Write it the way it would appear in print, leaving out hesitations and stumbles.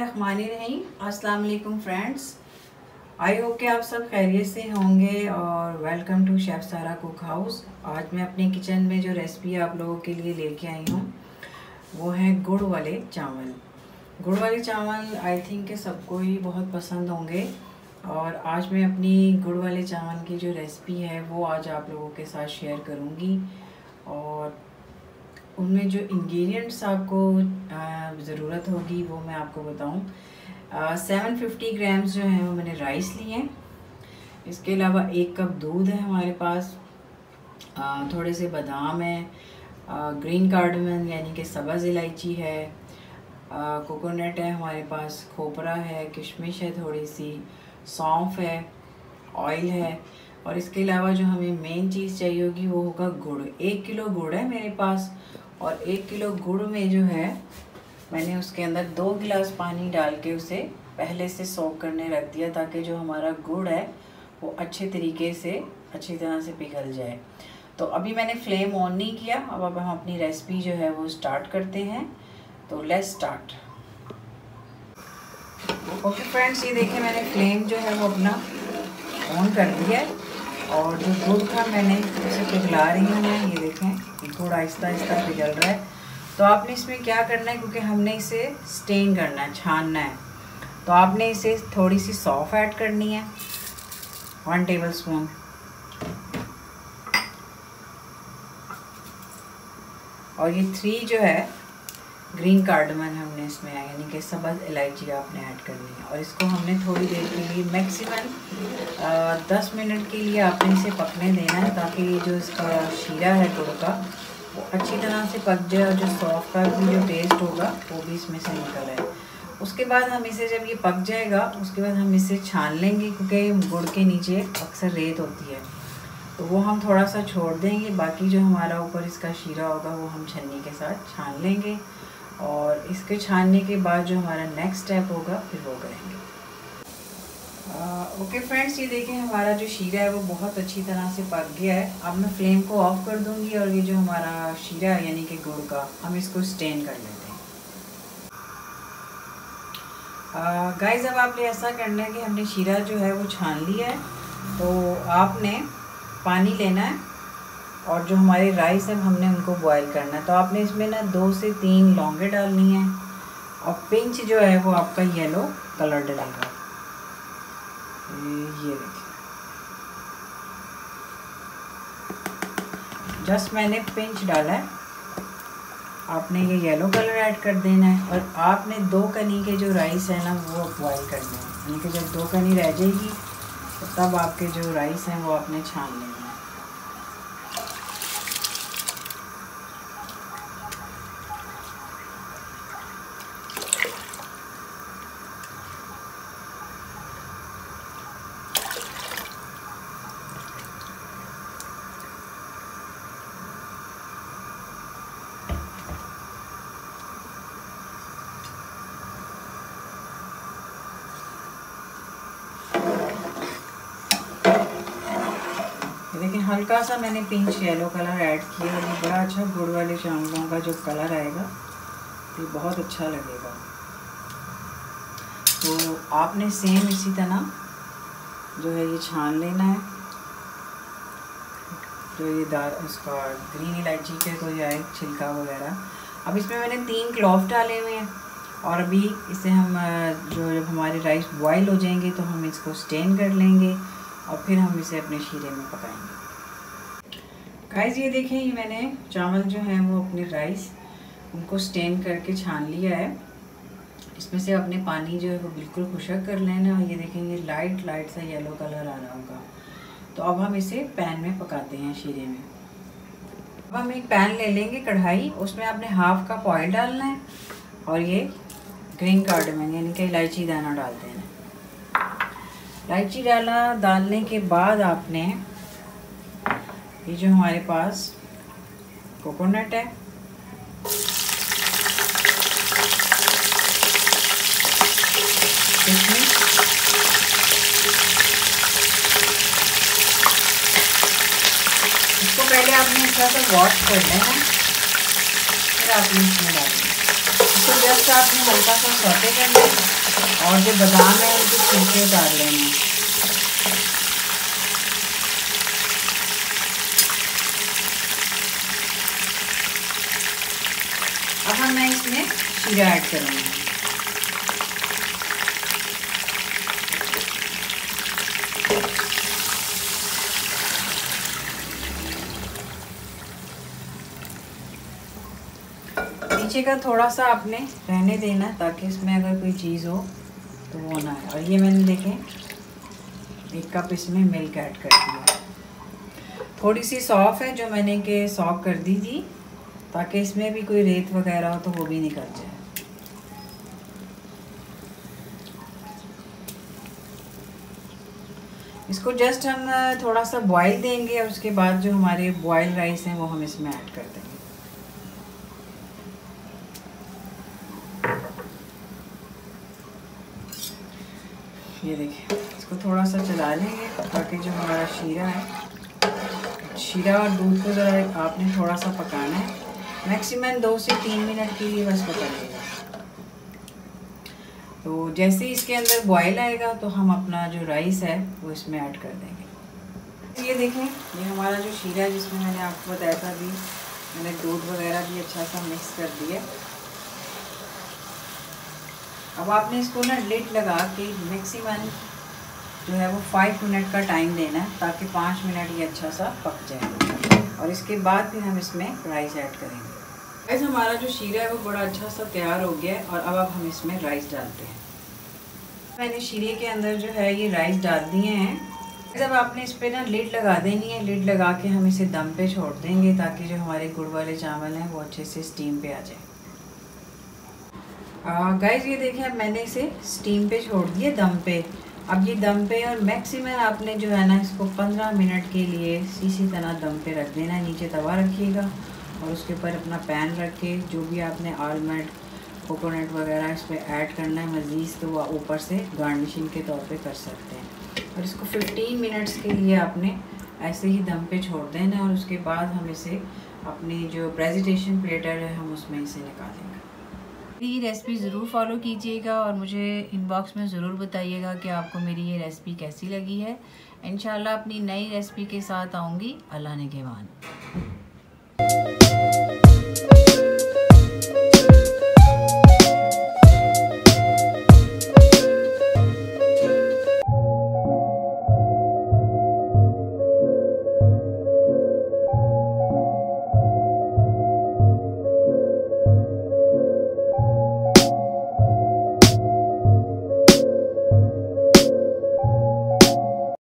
बिस्मिल्लाहिर्रहमानिर्रहीम। अस्सलाम वालेकुम फ्रेंड्स। आई होप कि आप सब खैरियत से होंगे और welcome to chef Sara cook house. आज मैं अपने किचन में जो रेसिपी आप लोगों के लिए लेके आई हूँ वो है गुड़ वाले चावल। गुड़ वाले चावल आई थिंक कि सबको ही बहुत पसंद होंगे और आज मैं अपनी गुड़ वाले चावल की जो रेसिपी है वो आज आप लोगों के साथ शेयर करूँगी और उनमें जो इंग्रेडिएंट्स आपको ज़रूरत होगी वो मैं आपको बताऊं। 750 ग्राम्स जो है वो मैंने राइस लिए हैं। इसके अलावा 1 कप दूध है हमारे पास, थोड़े से बादाम है, ग्रीन कार्डमम यानी कि सब्ज़ इलायची है, कोकोनट है हमारे पास, खोपरा है, किशमिश है, थोड़ी सी सौंफ है, ऑयल है और इसके अलावा जो हमें मेन चीज़ चाहिए होगी वो होगा गुड़। 1 किलो गुड़ है मेरे पास और 1 किलो गुड़ में जो है मैंने उसके अंदर 2 गिलास पानी डाल के उसे पहले से सोक करने रख दिया ताकि जो हमारा गुड़ है वो अच्छे तरीके से अच्छी तरह से पिघल जाए। तो अभी मैंने फ्लेम ऑन नहीं किया। अब हम अपनी रेसिपी जो है वो स्टार्ट करते हैं। तो लेट्स स्टार्ट। ओके फ्रेंड्स, ये देखिए मैंने फ्लेम जो है वो अपना ऑन कर दिया है और जो गुड़ था मैंने इसे पिघला रही हूँ मैं। ये देखें गुड़ आहिस्ता आहिस्ता पिघल रहा है। तो आपने इसमें क्या करना है, क्योंकि हमने इसे स्टेन करना है, छानना है, तो आपने इसे थोड़ी सी सौंफ ऐड करनी है, 1 टेबलस्पून, और ये 3 जो है ग्रीन कार्डमम हमने इसमें यानी कि सब्ज़ इलायची आपने ऐड करनी है और इसको हमने थोड़ी देर के लिए मैक्सिमम 10 मिनट के लिए आपने इसे पकने देना है ताकि ये जो इसका शीरा है गुड़ का वो अच्छी तरह से पक जाए और जो सौंफ का भी जो टेस्ट होगा वो भी इसमें से निकल आए। उसके बाद हम इसे जब ये पक जाएगा उसके बाद हम इसे छान लेंगे, क्योंकि गुड़ के नीचे अक्सर रेत होती है तो वो हम थोड़ा सा छोड़ देंगे। बाकी जो हमारा ऊपर इसका शीरा होगा वो हम छन्नी के साथ छान लेंगे और इसके छानने के बाद जो हमारा नेक्स्ट स्टेप होगा फिर वो करेंगे। ओके फ्रेंड्स, ये देखें हमारा जो शीरा है वो बहुत अच्छी तरह से पक गया है। अब मैं फ्लेम को ऑफ कर दूंगी और ये जो हमारा शीरा है यानी कि गुड़ का, हम इसको स्टेन कर लेते हैं। गाइस, अब आपने ऐसा करना है कि हमने शीरा जो है वो छान लिया है, तो आपने पानी लेना है और जो हमारे राइस है हमने उनको बॉईल करना है। तो आपने इसमें ना 2 से 3 लौंगे डालनी है और पिंच जो है वो आपका येलो कलर डलेगा। ये देखिए, जस्ट मैंने पिंच डाला है। आपने ये येलो कलर ऐड कर देना है और आपने 2 कनी के जो राइस है ना वो बॉईल करने हैं, यानी कि जब 2 कनी रह जाएगी तो तब आपके जो राइस हैं वो आपने छान लेना है। देखिए हल्का सा मैंने पिंच येलो कलर ऐड किया है। ये बड़ा अच्छा गुड़ वाले चावलों का जो कलर आएगा ये बहुत अच्छा लगेगा। तो आपने सेम इसी तरह जो है ये छान लेना है। जो ये उसका ग्रीन इलायची के कोई आए छिलका वगैरह। अब इसमें मैंने 3 क्लॉव डाले हुए हैं और अभी इसे हम जो जब हमारे राइस बॉयल हो जाएंगे तो हम इसको स्टेन कर लेंगे और फिर हम इसे अपने शीरे में पकाएंगे। गाइस, ये देखें ये मैंने चावल जो हैं वो अपने राइस उनको स्टेन करके छान लिया है। इसमें से अपने पानी जो है वो बिल्कुल खुशक कर लेना और ये देखें ये लाइट सा येलो कलर आ रहा होगा। तो अब हम इसे पैन में पकाते हैं शीरे में। अब हम एक पैन ले लेंगे, कढ़ाई, उसमें आपने हाफ कप ऑयल डालना है और ये ग्रीन कार्डमम यानी कि इलायची दाना डाल देना। इलायची डालने के बाद आपने ये जो हमारे पास कोकोनट है, किशमिश, इसको पहले आपने अच्छा सा वॉश कर लेना, फिर आपने इसमें डालना। इसको जस्ट आपने हल्का सा सौटे करना है। और जो बादाम है उनके छिलके उतार लेने हैं। अब मैं इसमें शीरा ऐड करूँगी। नीचे का थोड़ा सा आपने रहने देना ताकि इसमें अगर कोई चीज़ हो तो वो ना है। और ये मैंने देखें 1 कप इसमें मिल्क ऐड कर दिया। थोड़ी सी सौंफ है जो मैंने के सॉक कर दी थी ताकि इसमें भी कोई रेत वगैरह हो तो वो भी निकल जाए। इसको जस्ट हम थोड़ा सा बॉईल देंगे और उसके बाद जो हमारे बॉयल राइस हैं वो हम इसमें ऐड कर देंगे। ये देखिए, इसको थोड़ा सा चला लेंगे ताकि जो हमारा शीरा है, शीरा और दूध को ज़रा आपने थोड़ा सा पकाना है, मैक्सिमम 2 से 3 मिनट के लिए बस पकाइएगा। तो जैसे ही इसके अंदर बॉयल आएगा तो हम अपना जो राइस है वो इसमें ऐड कर देंगे। ये देखें, ये हमारा जो शीरा है जिसमें मैंने आपको बताया था भी मैंने दूध वगैरह भी अच्छा सा मिक्स कर दिया। अब आपने इसको ना लिड लगा के मैक्सिमम जो है वो 5 मिनट का टाइम देना है ताकि 5 मिनट ये अच्छा सा पक जाए और इसके बाद फिर हम इसमें राइस ऐड करेंगे। राइस हमारा जो शीरा है वो बड़ा अच्छा सा तैयार हो गया है और अब हम इसमें राइस डालते हैं। मैंने शीरे के अंदर जो है ये राइस डाल दिए हैं। जब आपने इस पर ना लिड लगा देनी है, लिड लगा के हम इसे दम पे छोड़ देंगे ताकि जो हमारे गुड़ वाले चावल हैं वो अच्छे से स्टीम पे आ जाए। गाइस ये देखिए, अब मैंने इसे स्टीम पे छोड़ दिया दम पे। अब ये दम पे और मैक्सिमम आपने जो है ना इसको 15 मिनट के लिए इसी तरह दम पे रख देना है। नीचे तवा रखिएगा और उसके ऊपर अपना पैन रख के जो भी आपने आलमंड कोकोनट वगैरह इस पर ऐड करना है मज़ीद तो वह ऊपर से गार्निशिंग के तौर पे कर सकते हैं। और इसको 15 मिनट्स के लिए आपने ऐसे ही दम पे छोड़ देना है और उसके बाद हम इसे अपनी जो प्रेजेंटेशन प्लेटर है हम उसमें इसे निकालेंगे। ये रेसिपी ज़रूर फॉलो कीजिएगा और मुझे इनबॉक्स में ज़रूर बताइएगा कि आपको मेरी ये रेसिपी कैसी लगी है। इंशाल्लाह अपनी नई रेसिपी के साथ आऊँगी। अल्लाह ने के मान।